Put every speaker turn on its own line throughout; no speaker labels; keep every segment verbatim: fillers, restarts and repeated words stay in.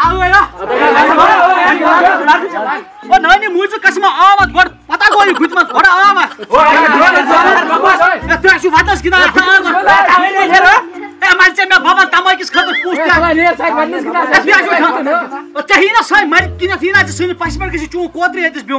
نانی موج قسم آمد گۄڈٕ پتہ گوٚو یہِ گُتمت گۄڈٕ آمد تُہۍ چھِو وَتَس گِنٛدان مےٚ ژےٚ مےٚ بابا تماکِس خٲطرٕ پوٚژھ ژےٚ یی نا سٲنۍ مَرِ کِنٮ۪تھ یی نا ژےٚ سٲنِس پَشہِ پٮ۪ٹھ گژھِ چون کوترِ ییٚتِس بِہُن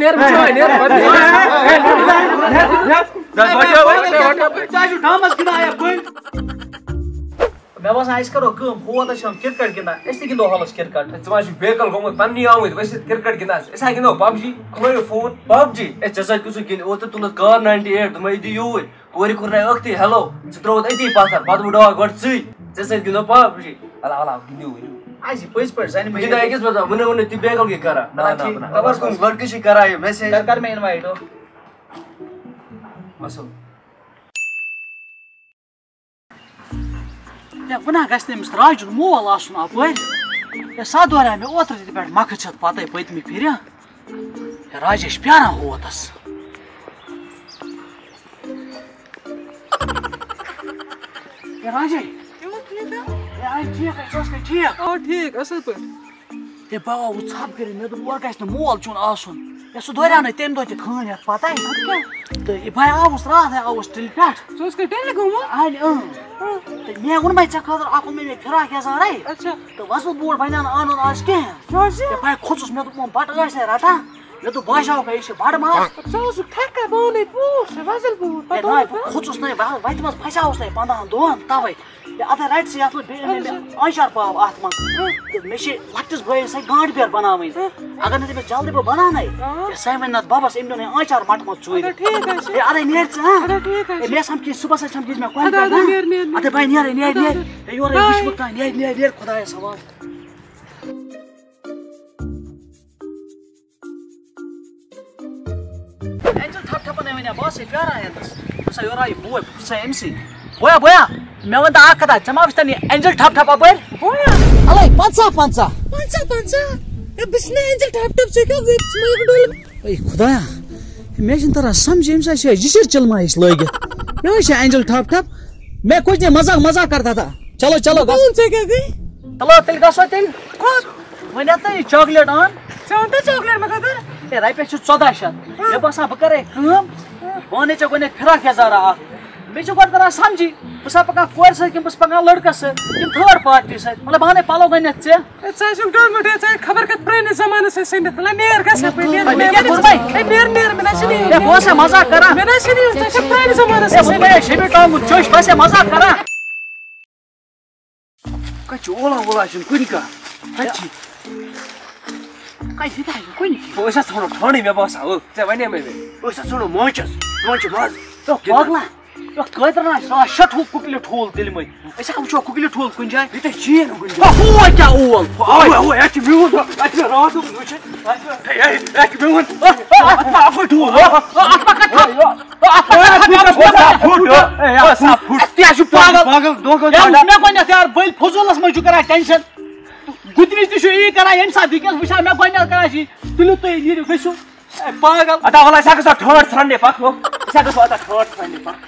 ژےٚ چھُ ڈامَس گِنٛدان یَپٲرۍ مےٚ باسان أسۍ کَرو کٲم ہوت ٲسۍ ہم کِرکٹ گِنٛدان أسۍ تہِ گِنٛدو حالَس کِرکٹ
ژٕ ما چھُکھ بیکل گوٚمُت پننی آمٕتۍ ؤسِتھ کِرکٹ گِنٛدان أسۍ ہا گِنٛدو پب جی کھُلٲیِو فون
پب جی اے ژےٚ سۭتۍ کُسُک گِنٛدِ اوترٕ تُلُتھ کار ناینٹی ایٹ دوٚپمَے یہِ دِ یوٗرۍ کورِ کوٚرنَے ٲکھتٕے ہیلو ژٕ ترٛووُتھ أتی پتھر پتہٕ وٕڈاو گۄڈٕ ژٕے ژےٚ سۭتۍ گِنٛدو پب جی
الا الا گِنٛدِو ؤنِو
اَسہِ پٔزۍ پٲٹھۍ زَنہِ مےٚ
گِنٛدان أکِس منٛز وٕنِو ؤنِو تہِ بیکل کیٛاہ کران خبر کُم لڑکہٕ چھِ کران یہِ میسیج
کر مےٚ اِنوایٹ
اصل
ہے وۄنۍ گژھِ نہٕ أمِس راجُن مول آسُن اَپٲرۍ ہے سَتھ دورے مےٚ اوترٕ تہِ پٮ۪ٹھ مۄکھٕ چھَتھ پَتَے پٔتمہِ پھِرِ ہے راجے چھِ پیاران ہوتَس ہے راجے
ٹھیک اصل پٲٹھۍ
ہے بہٕ آوُس ژھَپ کٔرِتھ مےٚ دوٚپ اورٕ گژھِ نہٕ مول چون آسُن ہے سُہ دوریٛاو نہٕ تَمہِ دۄہ تہِ کٕہٕنۍ یَتھ پَتَے تہٕ یہِ بہٕ آوُس راتھٕے آوُس تِلہِ پٮ۪ٹھ
ژٕ اوسکھا ٹیٚلہِ گوٚمُت
اَنہِ اۭں تہٕ مےٚ ووٚنمَے ژےٚ خٲطرٕ اکھ اوٚن مےٚ مےٚ فِراک یَزارَے
اچھا
تہٕ وَسُل بوٗٹھ بَنیٛو نہٕ اَنُن آز کِہیٖنۍ ہے بہٕ کھوٚژُس مےٚ دوٚپ بَٹہٕ ٲسۍ رَٹان مےٚ دوٚپ باسیٛو مےٚ یہِ چھِ بَڑٕ ماز
ژٕ اوسُکھ ٹھیکَے بہٕ اوٚنُے بوٗٹھ وۄزُل بوٗٹھ
ہے ناے بہٕ کھوٚژُس نَے بہٕ وَتہِ منٛز پھسیوُس نَے پنٛدہَن دۄہَن تَوَے ہے اَدٕ رَٹہِ سٕے یَتھ منٛز بیٚیہِ أنۍ مےٚ آنچار پاو اَتھ منٛز تہٕ مےٚ چھِ لۄکٹِس بٲیِس سۭتۍ گانٛٹھ بیٚر بَناوٕنۍ اگر نہٕ تٔمِس جلدی بہٕ بَناونَے ہے سۄ وَنہِ نَتہٕ بَبَس أمۍ دیُن آنچار مَٹمَژ ژوٗرِ ہے اَدَے نیرِ ژٕ ہاں ہے مےٚ سَمکھِ صُبحس ٲسۍ سَمکھِ مےٚ کۄلہِ پٮ۪ٹھ اَدٕ بَے نیرے نیرِ نیرِ ہے یورَے وٕچھمُت کانٛہہ نیرِ نیرِ نیرِ خۄدایَس حوالہٕ اینجل ٹھپ ٹھپَن وَنیا بہٕ آسَے پیاران ییٚتَس بہٕ سا یورٕ آیہِ بوے بہٕ پرٛژھے أمۍسٕے بویا بویا مےٚ وَن تہٕ اکھ کَتھا ژےٚ ما وٕچھتَن یہِ اینجل ٹھپ ٹھپ اَپٲرۍ
بویا
اَلَے پنٛژاہ پنٛژاہ
پنٛژاہ پنٛژاہ ہے بہٕ چھُس نا اینجل ٹھپ ٹھپ ژےٚ کیٛاہ گٔے ژٕ مےٚ ڈوٚل
اے خۄدایا مےٚ چھُنہٕ تران سَمجھی أمِس آسہِ یِہوٚے جِشِر چِلما ہِش لٲگِتھ مےٚ حظ چھِ اینجل ٹھپ ٹھپ میں کُچھ نے مزاق مزاق کرتا تھا چلو چلو
ژےٚ کیٛاہ گٔے
چلو تیٚلہِ گژھو تیٚلہِ وۄنۍ اَتھ نا یہِ چاکلیٹ اَن
ژےٚ اوٚنتھٕ چاکلیٹ مےٚ خٲطرٕ
ہے رۄپیَس چھِ ژۄداہ شیٚتھ مےٚ باسان بہٕ کَرے کٲم بہٕ اَنے ژےٚ گۄڈنٮ۪تھ فِراک یَزارا اَکھ بیٚیہِ چھُ گۄڈٕ تران سَمجھی بہٕ چھُسا پَکان کورِ سۭتۍ کِنہٕ بہٕ چھُس پَکان لٔڑکَس سۭتۍ کِنہٕ تھٲڈ پارٹی سۭتۍ مطلب بہٕ اَنے پَلو گۄڈنٮ۪تھ ژےٚ
ہے ژٕ چھُکھ ڈوٚلمُت ہے ژٕ خبر کَتھ پرٛٲنِس زمانَس ٲسۍ سٔنِتھ مطلب نیرٕ گژھِ
مےٚ کیٛاہ کوٚر بَے
ہے نیرٕ نیرٕ مےٚ نہ چھُنہٕ
ہے بہٕ اوسے مزاق کران
مےٚ نہ چھُنہٕ ژےٚ چھُکھ پرٛٲنِس زمانَس
ہے وۄنۍ گٔیے شیٚبہِ ٹانٛگُن چوٚش بہٕ آسے مزاق کران
کَتہِ چھُ اولا وولا چھُنہٕ کُنہِ کانٛہہ کَتہِ چھِ
کَتہِ ییٖتیٛاہ چھِ کُنہِ
بہٕ أسۍ حظ ژھانڈو ٹھانٛڈٕے مےٚ باسان ٲ ژےٚ وَنے مےٚ أسۍ حظ ژھانڈو مانٛچھَس مانٛچھِ ماز
پاگلا یَتھ کٲترَن آسہِ ساس شیٚے ٹھوٗل کُکلہِ ٹھوٗل تِلمٕتۍ أسۍ ہا وٕچھو کُکلہِ ٹھوٗل کُنہِ جایہِ
ییٚتہِ چھِی نہٕ کُنہِ جایہِ
ہُہ کیٛاہ اول
اَوے اَوے اَتہِ چھُ میون اَتہِ چھُ مےٚ راتھ گوٚمُت وٕچھِتھ اَتہِ چھُ میون
اَتھ ما اَپٲرۍ ٹھوٗل
پاگل دھوکہٕ
مےٚ گۄڈنٮ۪تھ یارٕ بٔلۍ فضوٗلَس منٛز چھُ کران ٹٮ۪نشَن گُتنِچ تہِ چھُ یی کران ییٚمہِ ساتہٕ وٕنکٮ۪س وٕچھان مےٚ گۄڈنٮ۪تھ کران چھِ تُلِو تُہۍ نیٖرِو گٔژھِو پاگل
اَدا وَلہٕ أسۍ ہا گژھو ٹھانٛڈ ژھانٛڈنہِ پَکو أسۍ ہا گژھو اَدا ٹھانٛڈ ژھانٛڈنہِ پَک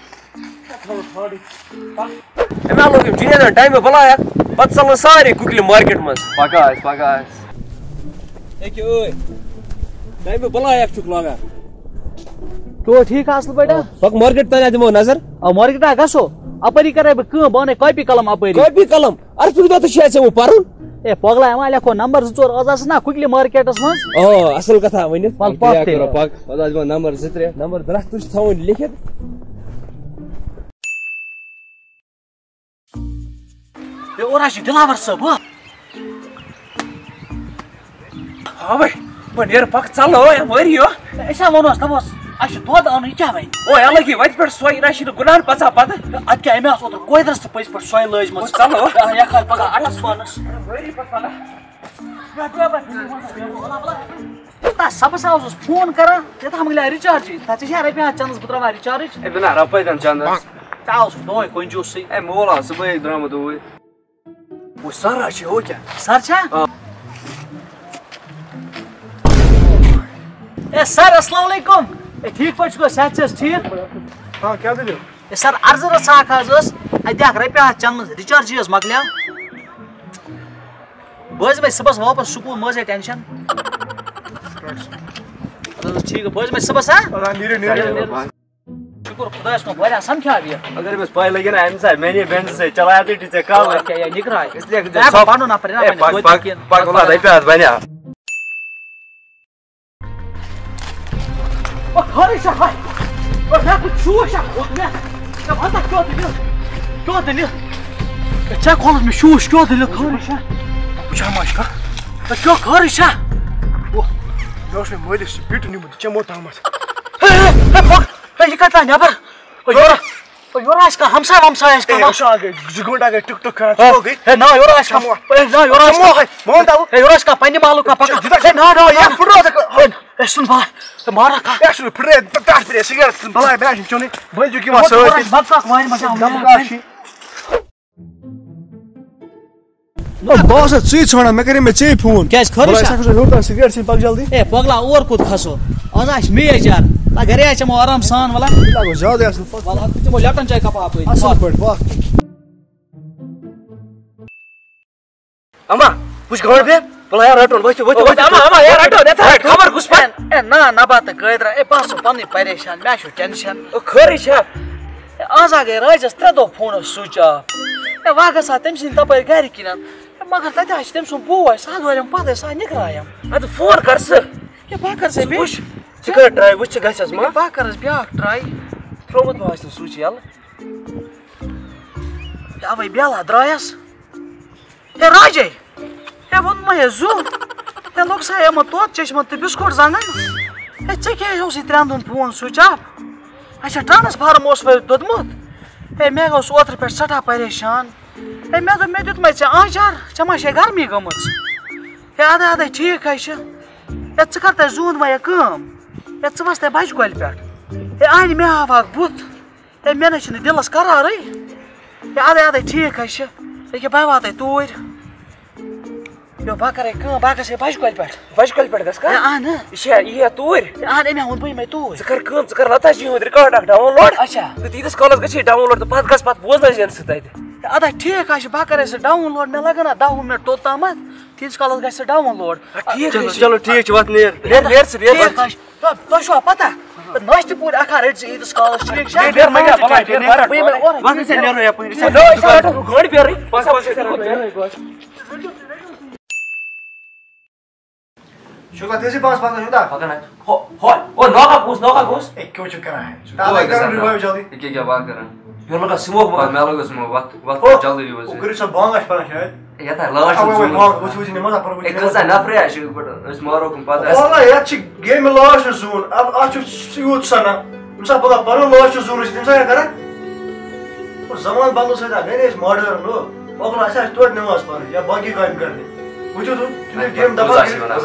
أمۍ ہا لوگ یِم جُنیدَن ٹایمہٕ بَلایَکھ پَتہٕ ژَلو سارے کُکلہِ مارکیٹ منٛز پَکان ٲسۍ پَکان ٲسۍ ییٚکیٛاہ ٲے ٹایمہٕ بَلایَکھ چھُکھ لاگان
تو ٹھیٖک اَصٕل پٲٹھۍ
پَک مارکیٹ تانۍ دِمو نظر
آ مارکیٹا گژھو اَپٲری کَرے بہٕ کٲم بہٕ اَنَے کاپی قلم اَپٲری
کاپی قلم اَرفُک دۄہ تہِ چھُ اَسہِ ژےٚ پَرُن
ہے پۄگلا وۄنۍ لیکھو نمبر زٕ ژور آز آسہٕ نا کُکلہِ مارکیٹَس منٛز
آ اَصٕل کَتھا ؤنِتھ
وَلہٕ پَکھ تیٚلہِ
پَک پَتہٕ آسہِ دِوان نمبر زٕ ترٛےٚ نمبر درٛختہٕ چھِ تھاوٕنۍ لیکھِتھ
ہے اورٕ حظ چھِ دِلاوَر صٲب ہو
اَوے وۄنۍ نیرٕ پَکھ ژَلو ٲے مٲری ہو
أسۍ ہا ووٚنوس دَپوس اَسہِ چھُ دۄد اَنُن یہِ کیٛاہ وَنہِ
اوے الگی وَتہِ پٮ۪ٹھ سۄے نہ چھِنہٕ گُناہن پَژان پَتہٕ
اَدٕ کیٛاہ أمۍ آسہٕ اوترٕ کویدرَس تہِ پٔزۍ پٲٹھۍ سۄے لٲجمٕژ
ژَلو
یہِ کھالہِ پَگاہ اَٹَس پانَس سبس اوسُس فون کران یوٚتام مۄکلیٛاو رِچارجٕے تَتھ ژےٚ چھا رۄپیہِ ہَتھ چَندَس بہٕ ترٛاوان رِچارٕج
ہے بِنا رۄپَے دِن چَندَس
ژٕ آوُس دۄہَے کۄنجوٗسٕے
ہے مول آو صُبحٲے درٛامُت اوٗرۍ وۄنۍ سَر حظ چھِ ہُہ کیٛاہ
سَر چھا اے سَر اَسلام علیکُم اے ٹھیٖک پٲٹھۍ چھُکھا صحت چھِ حظ ٹھیٖک
ہاں کیٛاہ دٔلیٖل
اے سَر عرضہٕ رژھا اکھ حظ ٲس اَتہِ اکھ رۄپیہِ ہَتھ چَندَس رِچارجٕے حظ مۄکلیٛاو بہٕ حظ صبحس واپس سکوٗل مہ حظ ہے ٹینشن ٹھیٖک بہٕ حظ صبحس ہاں شکر خدایس کُن واریاہ سمکھیٛاو یہِ
اگر أمِس پاے لگہِ نا اَمہِ ساتہٕ میٛانے بیٚنہِ سۭتۍ چلایا تُہۍ ژےٚ کَل
کیٛاہ یہِ نِکراے
اِسلیے
پَنُن نفر
پَک وَلہ رۄپیہِ ہَتھ بَنیٛا
خٲرٕے چھا ہاے مےٚ کُن شوٗش اکھ کھوٚت مےٚ مےٚ وَن تہٕ کیٛاہ دٔلیٖل کیٛاہ دٔلیٖل ژےٚ کھولُتھ مےٚ شوٗش کیٛاہ دٔلیٖل خٲرٕے چھا
وٕچھان ما چھُکھا
کیٛاہ خٲرٕے چھا
مےٚ اوس مےٚ مٲلِس پیٖٹہِ نیوٗمُت چمو تامَتھ
یہِ کَتہِ آو نٮ۪بر یورٕ آسہِ کانٛہہ ہمساے ومساے آسہِ کانٛہہ
گٔے زٕ گٲنٛٹہٕ گٔے ٹِک ٹُک کران ژٕ گٔے
ہے نا یورٕ آسہِ کانٛہہ نا یورٕ آسہِ
مون تاو
ہے یورٕ آسہِ کانٛہہ پننہِ محلُک کانٛہہ پکان ہے نا نا یورٕ ہے سُن بلا ہے مارکھ ہا
ہے سُن پھٕٹرے پٮ۪ٹھ پھٕٹرے سِگریٹ بلاے مےٚ چھُنہٕ چوٚنٕے بٔلۍ چھُکھ یِوان سۭتۍ
بکاک وارِ منٛز
بہٕ اوسَتھ ژٕے ژھانڈان مےٚ کَرے مےٚ ژےٚ فون
کیٛازِ خٲرٕے چھا
ہیوٚر تام سِگریٹ ژھٕنۍ پَک جلدی
ہے پگلا اور کوٚت کھسو آز آسہِ میچ یار گرے آسہِ چمو آرام سان ولا
لگو زیادٕ اَصٕل پَک
ولا دِمو لیپٹن چاے کپا اَپٲرۍ
اَصٕل پٲٹھۍ پَک
اما وٕچھ گاڈ بیٚیہِ بلایا رَٹُن ؤتھِو ؤتھِو اما اما ہے رَٹو نہ تھاو خبر کُس پَن
ہے نا نبات تہٕ قٲدرا ہے بہٕ آسو پنٕنۍ پریشان مےٚ چھُ ٹٮ۪نشن
خٲرٕے چھا
آز آ گٔے راجس ترٛےٚ دۄہ فونس سُچ آف ہے وۄنۍ گژھٕ ہا تٔمۍ سٕنٛدۍ تپٲرۍ گرِ کِنن مگر تتہِ آسہِ تٔمۍ سُنٛد بوے سُہ دوریم پتہٕ سُہ نِکرایم
اَدٕ فون کر ژٕ
ہے بہٕ کر ژےٚ بیٚیہِ
وٕچھ ژٕ کر ٹراے وٕچھ ژٕ گژھٮ۪س ما
بہٕ کرس بیٛاکھ ٹراے
ترٛوومُت ما آسہِ نہٕ سُچ یَلہٕ
اوے بیلا درٛایس ہے راجے ہے ووٚن مےٚ ہے زُ ہے لوٚگ سا یِمن توتہِ چشمن تہٕ بِسکوٗٹ زنٛگن ہے ژےٚ کیٛازِ اوسُے ترٛٮ۪ن دۄہن فون سُچ آف اچھا ٹرانسفارم اوس وۄنۍ دوٚدمُت ہے مےٚ گوٚژھ اوترٕ پٮ۪ٹھ سٮ۪ٹھاہ پریشان ہے مےٚ دوٚپ مےٚ دیُتمے ژےٚ آنچار ژےٚ ما چھے گرمی گٔمٕژ ہے اَدٕ اَدٕ ٹھیٖک حظ چھُ ہے ژٕ کر تَتہِ زوٗن وۄنۍ کٲم ہے ژٕ وَس تَتہِ بجہِ کۄلہِ پٮ۪ٹھ ہے اَنہِ مےٚ ہاوہاکھ بُتھ ہے مےٚ نَے چھُنہٕ دِلس قرارٕے ہے اَدٕ اَدٕ ٹھیٖک حظ چھُ ییٚکیٛاہ بہٕ واتَے توٗرۍ یو بہٕ کرے کٲم بہٕ گژھے بجہِ کۄلہِ پٮ۪ٹھ
بجہِ کۄلہِ پٮ۪ٹھ گژھ
ہے
کھا
اہن
یہِ چھا یی توٗرۍ
اہن أمۍ ووٚن بہٕ یِمے توٗرۍ
ژٕ کر کٲم ژٕ کر لتا جی ہُنٛد رِکاڈ اکھ ڈاوُن لوڈ
اچھا
تہٕ تیٖتِس کالس گژھی ڈاوُن لوڈ تہٕ پتہٕ گژھ پتہٕ بوزنٲیزٮ۪ن سُہ تتہِ
اَدٕ ٹھیٖک حظ چھُ بہٕ کرے سُہ ڈاوُن لوڈ مےٚ لگن نا دہ وُہ مِنٹ توٚتامتھ تیٖتِس کالس گژھِ سُہ ڈاوُن لوڈ
ٹھیٖک چلو ٹھیٖک چھُ وَتھ نیر نیر نیر ژٕ نیر
ٹھیٖک حظ چھُ تۄہہِ چھُوا پتہ ناشتہٕ پوٗرۍ اکھا رٔٹۍ زِ عیٖدس کالس ٹھیٖک چھا
گاڑِ بیرٕے
شوکا تیزی پانس پانس شوکا
پکان او نوکا کُس نوکا کُس
اے کیوں چھُ کران ہے تاوے کران ریوایو جلدی
یہِ کیٛاہ بات کران یورٕ لگا سموک مگر مےٚ لگا سموک وَتھ وَتھ جلدی یوٗز
کٔرِو سا بانگ آسہِ پران شاید
یتھ لاش
وٕچھ وٕچھ نِماز پران
ہے کۭژاہ نفرے آسہِ أسۍ ماروکُن پتہٕ
واللہ یتھ چھِ گیمہِ لاش زوٗن اتھ چھُ یوٗت سنان ییٚمہِ ساتہٕ پگاہ پنُن لاش چھُ زوٗن أسۍ تَمہِ ساتہٕ کران زمان بدلو سۭتۍ آو گٔے نہٕ أسۍ ماڈٲرٕن ہُہ مۄکلو اَسہِ آسہِ توتہِ نٮ۪ماز پرٕنۍ یا باقٕے کامہِ کرنہِ وٕچھِو تُہۍ گیم دپان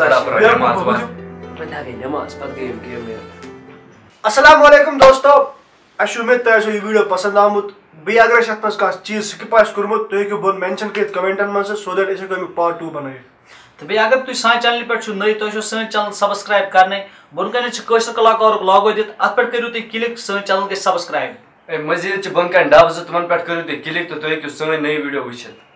السلام علیکم دوستو اَسہِ چھُ اُمید تۄہہِ آسیو یہِ ویٖڈیو پسنٛد آمُت بیٚیہِ اگر اَسہِ یتھ منٛز کانٛہہ چیٖز سِکِپ آسہِ کوٚرمُت تُہۍ ہیٚکِو بۄن مینشن کٔرِتھ کمنٹن منٛز سو دیٹ أسۍ ہیٚکو امیُک پارٹ ٹوٗ بنٲیِتھ
تہٕ بیٚیہِ اگر تُہۍ سانہِ چنلہِ پٮ۪ٹھ چھِو نٔے تۄہہِ چھو سٲنۍ چنل سبسکرایب کرنٕے بۄن کَنٮ۪تھ چھِ کٲشِر کلاکارُک لاگو دِتھ اتھ پٮ۪ٹھ کٔرِو تُہۍ کِلِک سٲنۍ چنل گژھِ سبسکرایب
مزیٖد چھِ بۄن کَنہِ ڈبہٕ زٕ تِمن پٮ۪ٹھ کٔرِو تُہۍ کِلِک تہٕ تُہۍ ہیٚکِو سٲنۍ نٔے ویٖڈیو وٕچھِتھ